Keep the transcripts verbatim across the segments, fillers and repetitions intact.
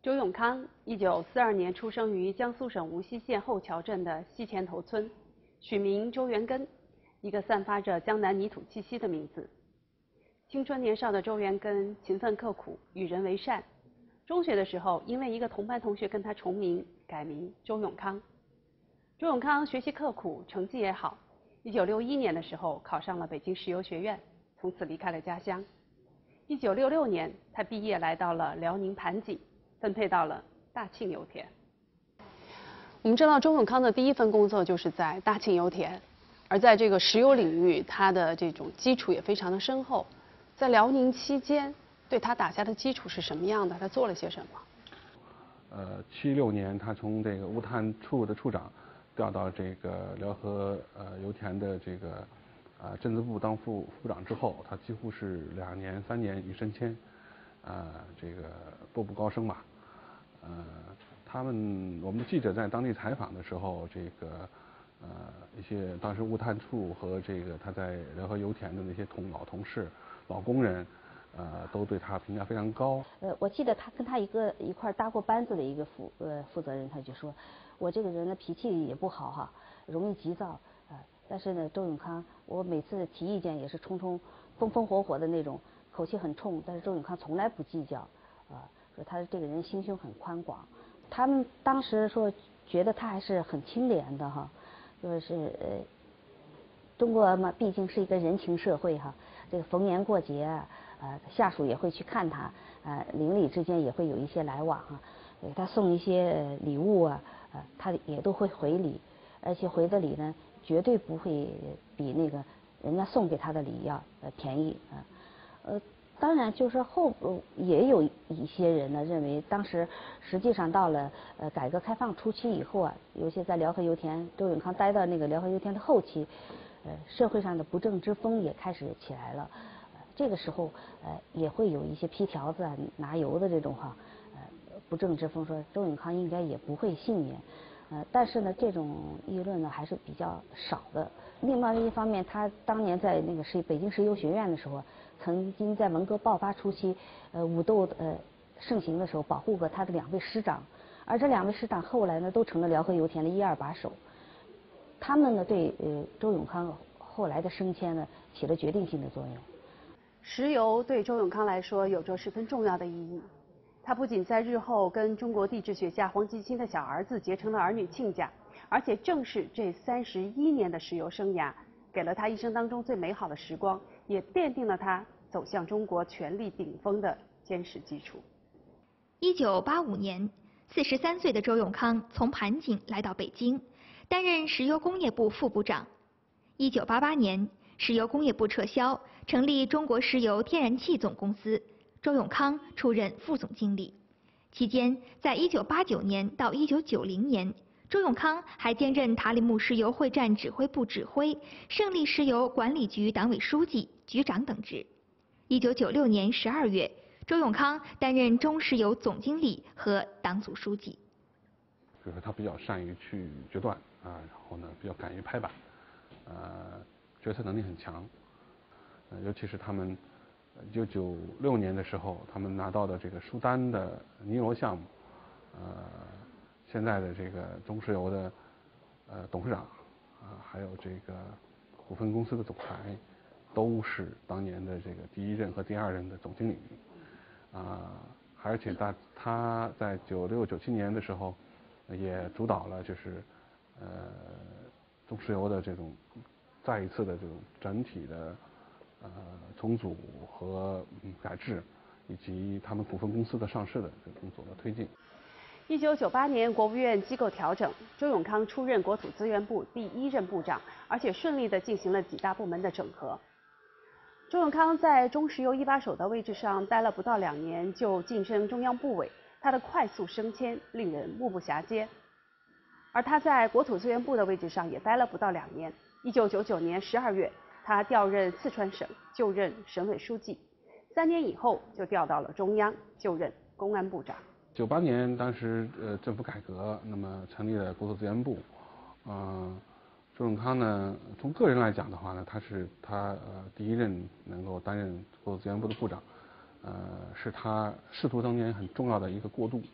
周永康，一九四二年出生于江苏省无锡县后桥镇的西前头村，取名周元根，一个散发着江南泥土气息的名字。青春年少的周元根勤奋刻苦，与人为善。中学的时候，因为一个同班同学跟他重名，改名周永康。周永康学习刻苦，成绩也好。一九六一年的时候，考上了北京石油学院，从此离开了家乡。一九六六年，他毕业来到了辽宁盘锦，分配到了大庆油田。我们知道周永康的第一份工作就是在大庆油田，而在这个石油领域，他的这种基础也非常的深厚。在辽宁期间，对他打下的基础是什么样的？他做了些什么？ 呃，七六年他从这个物探处的处长调到这个辽河呃油田的这个啊镇子部当副副部长之后，他几乎是两年三年一升迁，啊这个步步高升吧。呃，他们我们的记者在当地采访的时候，这个呃一些当时物探处和这个他在辽河油田的那些同老同事、老工人。呃，都对他评价非常高。 呃，我记得他跟他一个一块搭过班子的一个负呃负责人，他就说，我这个人呢脾气也不好哈，容易急躁，呃，但是呢，周永康，我每次提意见也是冲冲风风火火的那种，口气很冲，但是周永康从来不计较，啊、呃，说他这个人心胸很宽广。他们当时说觉得他还是很清廉的哈，就是呃，中国嘛毕竟是一个人情社会哈，这个逢年过节啊。呃，下属也会去看他，呃，邻里之间也会有一些来往哈、啊，给他送一些礼物啊，呃，他也都会回礼，而且回的礼呢，绝对不会比那个人家送给他的礼要呃便宜啊，呃，当然就是后也有一些人呢认为，当时实际上到了呃改革开放初期以后啊，尤其在辽河油田，周永康待到那个辽河油田的后期，呃，社会上的不正之风也开始起来了。这个时候，呃，也会有一些批条子啊、拿油的这种哈，呃，不正之风，说周永康应该也不会幸免，呃，但是呢，这种议论呢还是比较少的。另外一方面，他当年在那个石北京石油学院的时候，曾经在文革爆发初期，呃，武斗呃盛行的时候，保护过他的两位师长，而这两位师长后来呢，都成了辽河油田的一二把手，他们呢对呃周永康后来的升迁呢起了决定性的作用。 石油对周永康来说有着十分重要的意义，他不仅在日后跟中国地质学家黄继清的小儿子结成了儿女亲家，而且正是这三十一年的石油生涯，给了他一生当中最美好的时光，也奠定了他走向中国权力顶峰的坚实基础。 一九八五年，四十三岁的周永康从盘锦来到北京，担任石油工业部副部长。一九八八年，石油工业部撤销，成立中国石油天然气总公司，周永康出任副总经理。期间，在一九八九年到一九九零年，周永康还兼任塔里木石油会战指挥部指挥、胜利石油管理局党委书记、局长等职。一九九六年十二月，周永康担任中石油总经理和党组书记。 就是他比较善于去决断啊，然后呢比较敢于拍板，呃，决策能力很强。呃，尤其是他们一九九六年的时候，他们拿到的这个苏丹的尼罗项目，呃，现在的这个中石油的呃董事长啊，还有这个股份公司的总裁，都是当年的这个第一任和第二任的总经理啊，而且他他在九六九七年的时候，也主导了就是呃中石油的这种再一次的这种整体的呃重组和改制，以及他们股份公司的上市的这个工作的推进。 一九九八年，国务院机构调整，周永康出任国土资源部第一任部长，而且顺利地进行了几大部门的整合。周永康在中石油一把手的位置上待了不到两年，就晋升中央部委，他的快速升迁令人目不暇接。而他在国土资源部的位置上也待了不到两年。一九九九年十二月，他调任四川省，就任省委书记。三年以后就调到了中央，就任公安部长。 九八年，当时呃政府改革，那么成立了国土资源部。嗯、呃，周永康呢，从个人来讲的话呢，他是他呃第一任能够担任国土资源部的部长，呃，是他仕途当年很重要的一个过渡。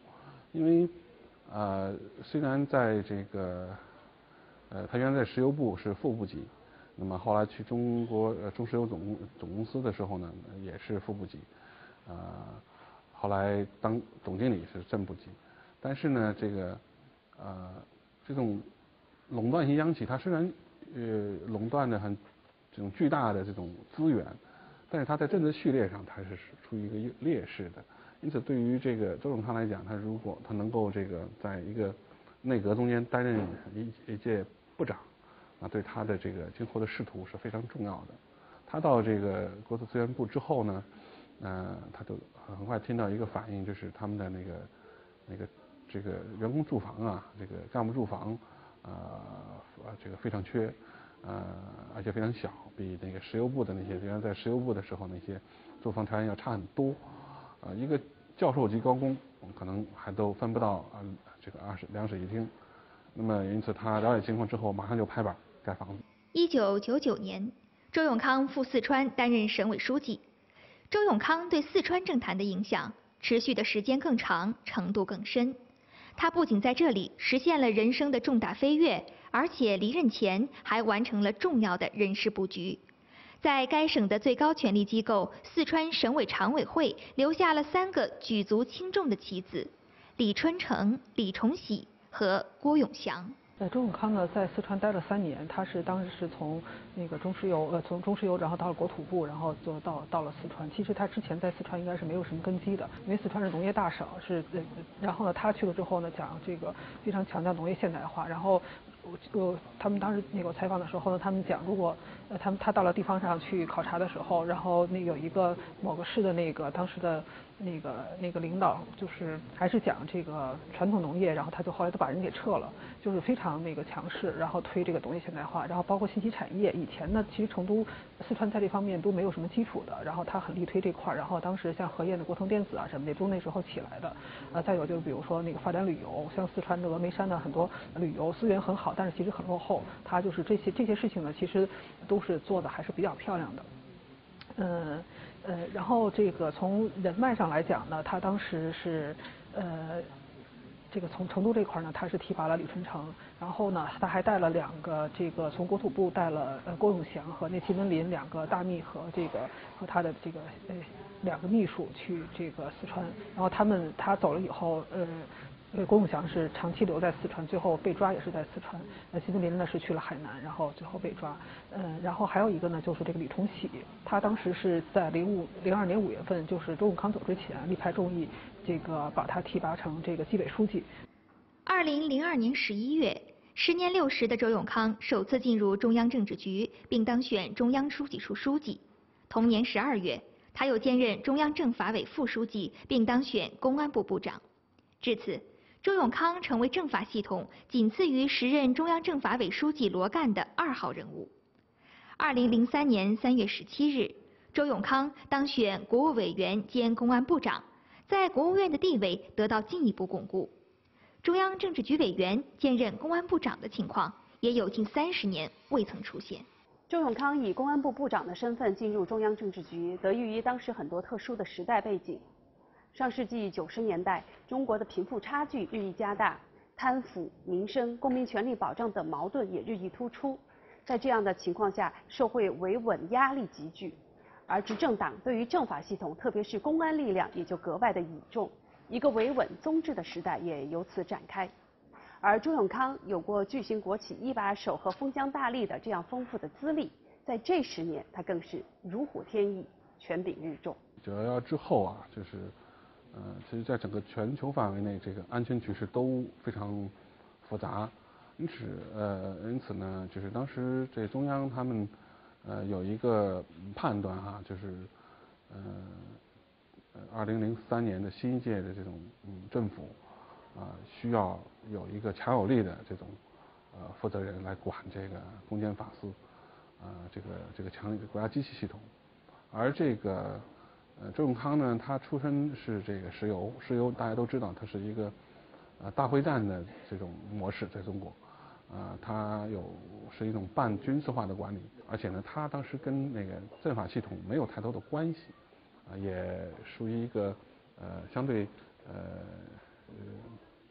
因为呃虽然在这个呃他原来在石油部是副部级，那么后来去中国呃中石油总公总公司的时候呢，也是副部级，呃后来当总经理是正部级，但是呢这个呃这种垄断型央企，它虽然呃垄断的很这种巨大的这种资源，但是它在政治序列上它是处于一个劣势的。因此，对于这个周永康来讲，他如果他能够这个在一个内阁中间担任一一届部长，啊，对他的这个今后的仕途是非常重要的。他到这个国土资源部之后呢，呃，他就很快听到一个反应，就是他们的那个那个这个员工住房啊，这个干部住房，呃，这个非常缺，呃，而且非常小，比那个石油部的那些原来在石油部的时候那些住房条件要差很多。呃，一个教授级高工可能还都分不到啊、呃、这个二室两室一厅，那么因此他了解情况之后，马上就拍板盖房子。 一九九九年，周永康赴四川担任省委书记。周永康对四川政坛的影响持续的时间更长，程度更深。他不仅在这里实现了人生的重大飞跃，而且离任前还完成了重要的人事布局。在该省的最高权力机构四川省委常委会留下了三个举足轻重的棋子：李春城、李崇禧和郭永祥。 呃，周永康呢，在四川待了三年，他是当时是从那个中石油，呃，从中石油，然后到了国土部，然后就到到了四川。其实他之前在四川应该是没有什么根基的，因为四川是农业大省，是呃，然后呢，他去了之后呢，讲这个非常强调农业现代化，然后。呃，他们当时那个采访的时候呢，他们讲，如果呃他们他到了地方上去考察的时候，然后那有一个某个市的那个当时的那个那个领导，就是还是讲这个传统农业，然后他就后来都把人给撤了，就是非常那个强势，然后推这个农业现代化，然后包括信息产业，以前呢其实成都、四川在这方面都没有什么基础的，然后他很力推这块，然后当时像河堰的国腾电子啊什么的都那时候起来的，呃，再有就是比如说那个发展旅游，像四川的峨眉山呢很多旅游资源很好。但是其实很落后，他就是这些这些事情呢，其实都是做的还是比较漂亮的。呃呃，然后这个从人脉上来讲呢，他当时是呃这个从成都这块呢，他是提拔了李春城，然后呢，他还带了两个这个从国土部带了呃郭永祥和那秦文林两个大秘和这个和他的这个呃两个秘书去这个四川，然后他们他走了以后呃。因为郭永祥是长期留在四川，最后被抓也是在四川。呃，习近平呢是去了海南，然后最后被抓。呃，然后还有一个呢，就是这个李崇禧，他当时是在零五零二年五月份，就是周永康走之前，力排众议，这个把他提拔成这个纪委书记。 二零零二年十一月，时年六十的周永康首次进入中央政治局，并当选中央书记处书记。同年十二月，他又兼任中央政法委副书记，并当选公安部部长。至此，周永康成为政法系统仅次于时任中央政法委书记罗干的二号人物。二零零三年三月十七日，周永康当选国务委员兼公安部长，在国务院的地位得到进一步巩固。中央政治局委员兼任公安部长的情况也有近三十年未曾出现。 周永康以公安部部长的身份进入中央政治局，得益于当时很多特殊的时代背景。上世纪九十年代，中国的贫富差距日益加大，贪腐、民生、公民权利保障等矛盾也日益突出。在这样的情况下，社会维稳压力急剧，而执政党对于政法系统，特别是公安力量也就格外的倚重，一个维稳宗治的时代也由此展开。而周永康有过巨型国企一把手和封疆大吏的这样丰富的资历，在这十年他更是如虎添翼，权柄日重。 九幺幺之后啊，就是。呃，其实，在整个全球范围内，这个安全局势都非常复杂，因此，呃，因此呢，就是当时这中央他们，呃，有一个判断哈，就是，呃，二零零三年的新一届的这种嗯政府，啊、呃，需要有一个强有力的这种呃负责人来管这个公检法司，啊、呃，这个这个强力的国家机器系统，而这个。呃，周永康呢，他出身是这个石油，石油大家都知道，它是一个呃大会战的这种模式，在中国，呃，它有是一种半军事化的管理，而且呢，他当时跟那个政法系统没有太多的关系，啊、呃，也属于一个呃相对呃呃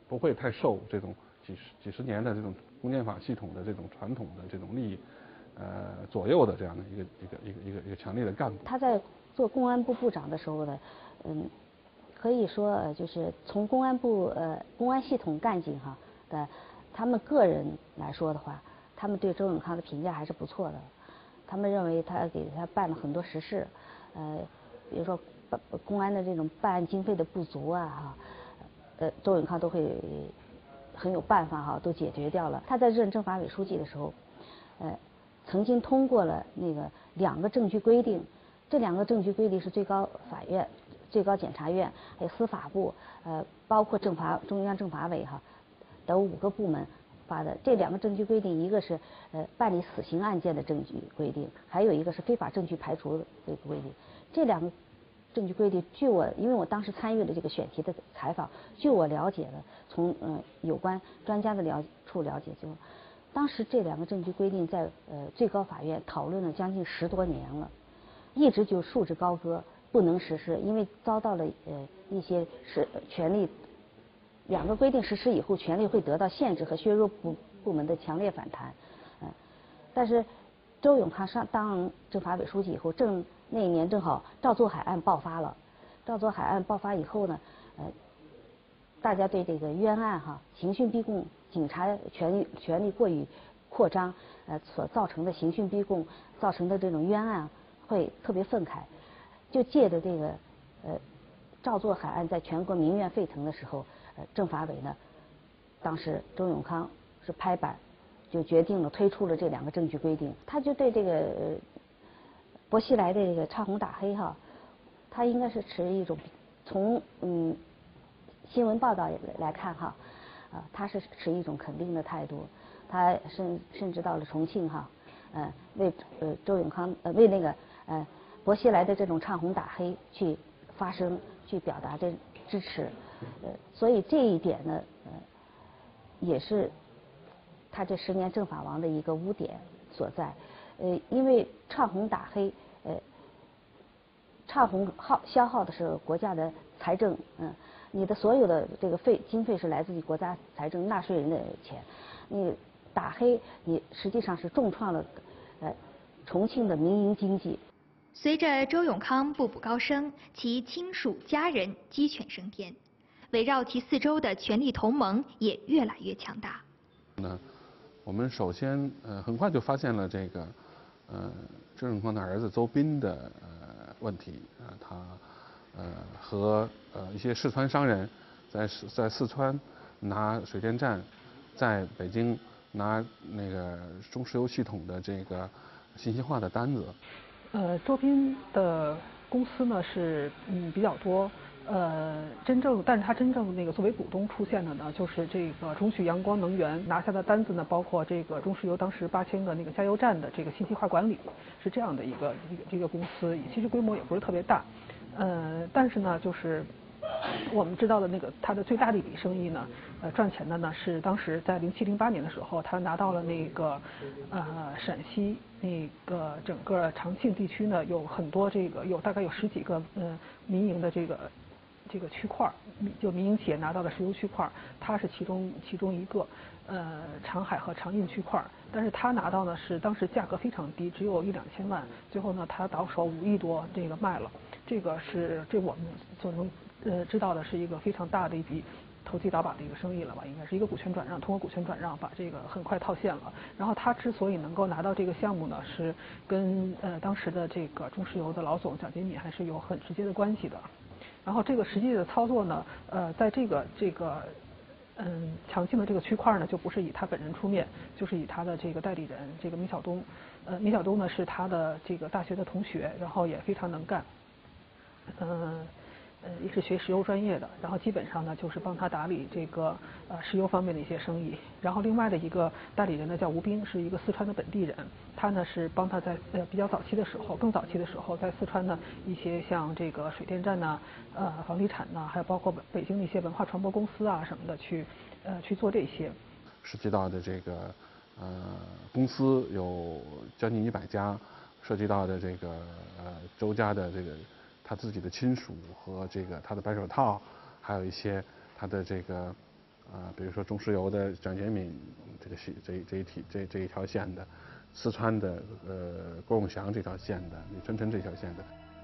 不会太受这种几十几十年的这种公检法系统的这种传统的这种利益呃左右的这样的一个一个一个一个一个强烈的干部。 他在做公安部部长的时候呢，嗯，可以说呃就是从公安部呃公安系统干警哈的他们个人来说的话，他们对周永康的评价还是不错的。他们认为他给他办了很多实事，呃，比如说公安的这种办案经费的不足啊哈，呃，周永康都会很有办法哈，都解决掉了。他在任政法委书记的时候，呃，曾经通过了那个两个证据规定，这两个证据规定是最高法院、最高检察院还有司法部，呃，包括政法中央政法委哈等五个部门发的这两个证据规定，一个是呃办理死刑案件的证据规定，还有一个是非法证据排除的这个规定。这两个证据规定，据我因为我当时参与了这个选题的采访，据我了解的，从呃有关专家的了处了解，就当时这两个证据规定在呃最高法院讨论了将近十多年了，一直就束之高阁，不能实施，因为遭到了呃一些是权力。两个规定实施以后，权力会得到限制和削弱部部门的强烈反弹，嗯，但是周永康上当政法委书记以后，正那一年正好赵作海案爆发了，赵作海案爆发以后呢，呃，大家对这个冤案哈、刑讯逼供、警察权力权力过于扩张，呃，所造成的刑讯逼供造成的这种冤案会特别愤慨，就借着这个呃赵作海案在全国民怨沸腾的时候。呃，政法委呢，当时周永康是拍板，就决定了推出了这两个证据规定。他就对这个呃薄熙来的这个唱红打黑哈，他应该是持一种从嗯新闻报道来看哈，啊，他是持一种肯定的态度。他甚甚至到了重庆哈，呃，为呃周永康呃为那个呃薄熙来的这种唱红打黑去发声，去表达这支持。呃，所以这一点呢，呃，也是他这十年政法王的一个污点所在。呃，因为唱红打黑，呃，唱红耗消耗的是国家的财政，嗯，你的所有的这个费经费是来自于国家财政纳税人的钱，你打黑，你实际上是重创了呃重庆的民营经济。 随着周永康步步高升，其亲属家人鸡犬升天。围绕其四周的权力同盟也越来越强大。 呢，我们首先呃很快就发现了这个呃周永康的儿子邹斌的呃问题啊、呃，他呃和呃一些四川商人在在四川拿水电站，在北京拿那个中石油系统的这个信息化的单子。 呃，周斌的公司呢是嗯比较多。呃，真正，但是他真正那个作为股东出现的呢，就是这个中旭阳光能源拿下的单子呢，包括这个中石油当时八千个那个加油站的这个信息化管理，是这样的一个一个这个公司，其实规模也不是特别大，呃，但是呢，就是我们知道的那个它的最大的一笔生意呢，呃，赚钱的呢是当时在零七零八年的时候，他拿到了那个呃陕西那个整个长庆地区呢有很多这个有大概有十几个呃民营的这个。这个区块就民营企业拿到的石油区块，它是其中其中一个，呃，长海和长印区块，但是他拿到呢是当时价格非常低，只有一两千万，最后呢他到手五亿多这个卖了，这个是这我们所能呃知道的是一个非常大的一笔投机倒把的一个生意了吧，应该是一个股权转让，通过股权转让把这个很快套现了。然后他之所以能够拿到这个项目呢，是跟呃当时的这个中石油的老总蒋洁敏还是有很直接的关系的。然后这个实际的操作呢，呃，在这个这个嗯长庆的这个区块呢，就不是以他本人出面，就是以他的这个代理人这个米晓东，呃，米晓东呢是他的这个大学的同学，然后也非常能干，嗯、呃。呃，也是学石油专业的，然后基本上呢就是帮他打理这个呃石油方面的一些生意。然后另外的一个代理人呢叫吴兵，是一个四川的本地人，他呢是帮他在呃比较早期的时候，更早期的时候，在四川呢一些像这个水电站呐、呃房地产呐，还有包括北京的一些文化传播公司啊什么的去呃去做这些。 涉及到的这个呃公司有将近一百家，涉及到的这个呃周家的这个。他自己的亲属和这个他的白手套，还有一些他的这个啊，比如说中石油的蒋洁敏这个系这一这一体这这一条线的，四川的呃郭永祥这条线的，李春琛这条线的。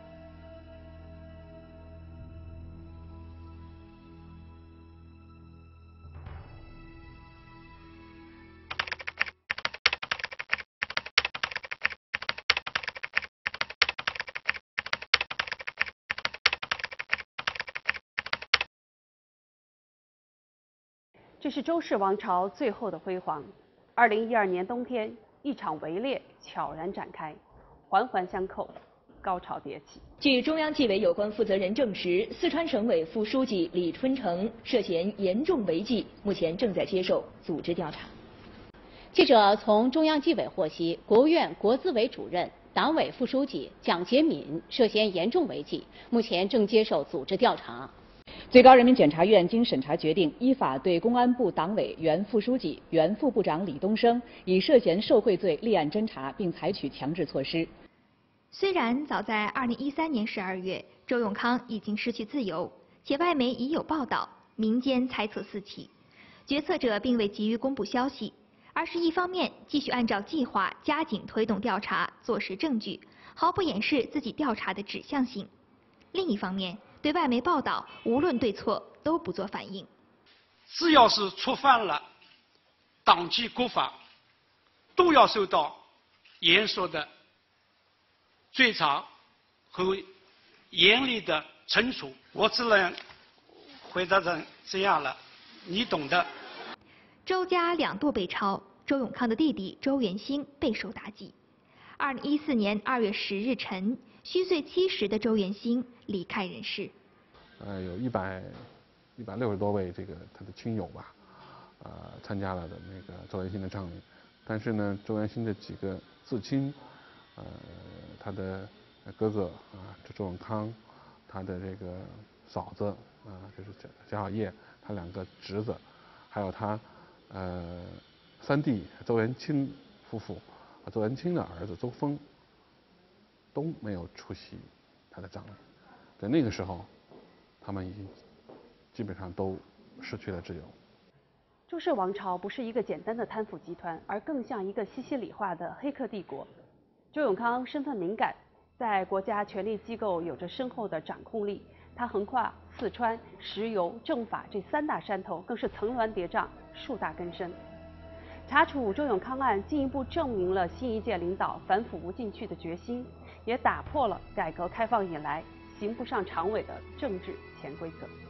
这是周氏王朝最后的辉煌。二零一二年冬天，一场围猎悄然展开，环环相扣，高潮迭起。 据中央纪委有关负责人证实，四川省委副书记李春城涉嫌严重违纪，目前正在接受组织调查。 记者从中央纪委获悉，国务院国资委主任、党委副书记蒋洁敏涉嫌严重违纪，目前正接受组织调查。 最高人民检察院经审查决定，依法对公安部党委原副书记、原副部长李东升以涉嫌受贿罪立案侦查，并采取强制措施。 虽然早在二零一三年十二月，周永康已经失去自由，且外媒已有报道，民间猜测四起，决策者并未急于公布消息，而是一方面继续按照计划加紧推动调查，坐实证据，毫不掩饰自己调查的指向性；另一方面，对外媒报道无论对错都不做反应。 只要是触犯了党纪国法，都要受到严肃的追查和严厉的惩处。我只能回答成这样了，你懂的。 周家两度被抄，周永康的弟弟周元星备受打击。二零一四年二月十日晨，虚岁七十的周元星离开人世。 呃，有一百一百六十多位这个他的亲友吧，呃，参加了的那个周元星的葬礼。但是呢，周元星的几个至亲，呃，他的哥哥啊，这周永康，他的这个嫂子啊，就是贾贾小叶，他两个侄子，还有他呃三弟周元清夫妇，啊，周元清的儿子周峰都没有出席他的葬礼。在那个时候，他们已经基本上都失去了自由。 周氏王朝不是一个简单的贪腐集团，而更像一个西西里化的黑客帝国。周永康身份敏感，在国家权力机构有着深厚的掌控力。他横跨四川、石油、政法这三大山头，更是层峦叠嶂、树大根深。查处周永康案，进一步证明了新一届领导反腐无进去的决心，也打破了改革开放以来刑不上常委的政治潜规则。